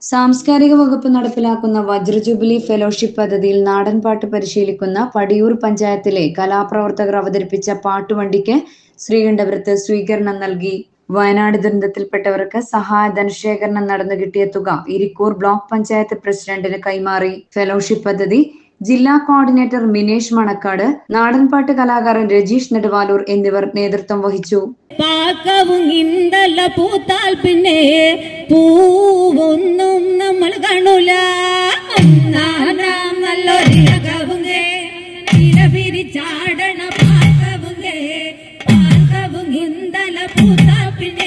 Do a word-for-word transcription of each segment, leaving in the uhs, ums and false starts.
സാംസ്കാരിക വകുപ്പ് നടപ്പിലാക്കുന്ന വജ്രജൂബിലി ഫെലോഷിപ്പ് പദ്ധതിയിൽ നാടൻപാട്ട് പരിശീലിക്കുന്ന പടിയൂർ പഞ്ചായത്തിലെ കലാപ്രവർത്തകർ അവതരിപ്പിച്ച പാട്ടുവണ്ടിക്ക് ശ്രീകണ്ഠപുരത്ത് സ്വീകരണം നൽകി. വയനാട് ദുരന്തത്തിൽപ്പെട്ടവർക്ക് സഹായ ധനശേഖരണം നടന്നു കിട്ടിയ തുക ഇരിക്കൂർ ബ്ലോക്ക് പഞ്ചായത്ത് പ്രസിഡന്റിന് കൈമാറി. ഫെലോഷിപ്പ് പദ്ധതി ജില്ലാ കോർഡിനേറ്റർ മിനേഷ് മണക്കാട്, നാടൻപാട്ട് കലാകാരൻ രജീഷ് നെടുവാലൂർ എന്നിവർ നേതൃത്വം വഹിച്ചു. പിന്നെ പൂവൊന്നും നമ്മൾ കാണൂല ചാടണ പാകവുങ്ങേ പാകവും ഇന്തല പൂത്താ പിന്നെ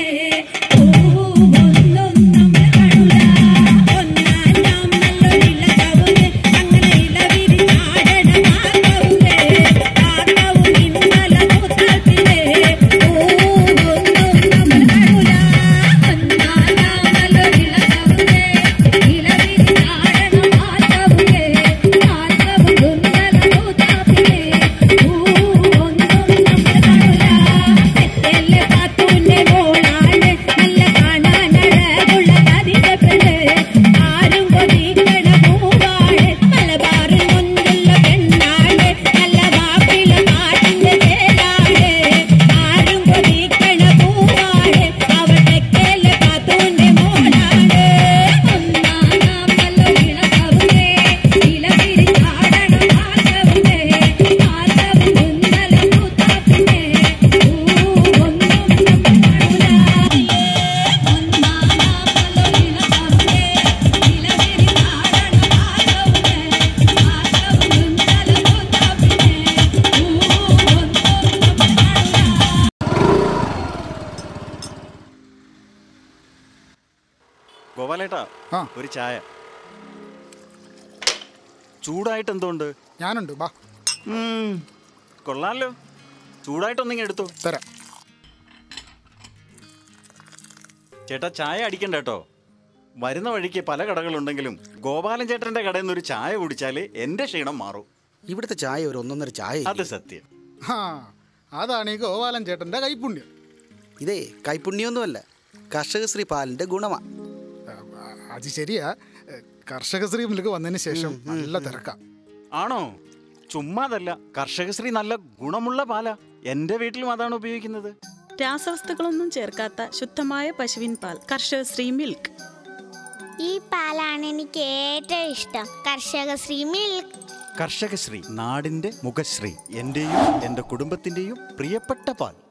ഗോപാലേട്ടാ, ഒരു ചായ. ചൂടായിട്ട് എന്തുകൊണ്ട്? ഞാനുണ്ട്, ബാ. കൊള്ളാലോ, ചൂടായിട്ടൊന്നിങ്ങനെ എടുത്തോ. തരാം. ചേട്ടാ, ചായ അടിക്കണ്ട കേട്ടോ. വരുന്ന വഴിക്ക് പല കടകളുണ്ടെങ്കിലും ഗോപാലൻ ചേട്ടന്റെ കടയിൽ നിന്ന് ഒരു ചായ കുടിച്ചാലേ എന്റെ ക്ഷീണം മാറും. ഇവിടുത്തെ ചായ ഒരു ഒന്നൊന്നര ചായ. അത് സത്യം. അതാണ് ഈ ഗോപാലൻ ചേട്ടന്റെ കൈപുണ്യം. ഇതേ കൈപുണ്യൊന്നുമല്ല, കർഷകശ്രീ പാലിന്റെ ഗുണമാ. അത് ശരിയാ, കർഷകശ്രീ മിൽക്ക് വന്നതിന് ശേഷം നല്ല തിരക്കാം. ആണോ? ചുമ്മാതല്ല, കർഷകശ്രീ നല്ല ഗുണമുള്ള പാലാ. എന്റെ വീട്ടിലും അതാണ് ഉപയോഗിക്കുന്നത്. രാസവസ്തുക്കളൊന്നും ചേർക്കാത്ത ശുദ്ധമായ പശുവിൻ പാൽ, കർഷകശ്രീ മിൽക്ക്. ഈ പാലാണ് എനിക്ക് ഏറ്റവും ഇഷ്ടം, കർഷകശ്രീ മിൽക്ക്. കർഷകശ്രീ, നാടിന്റെ മുഖശ്രീ, എന്റെയും എന്റെ കുടുംബത്തിന്റെയും പ്രിയപ്പെട്ട പാൽ.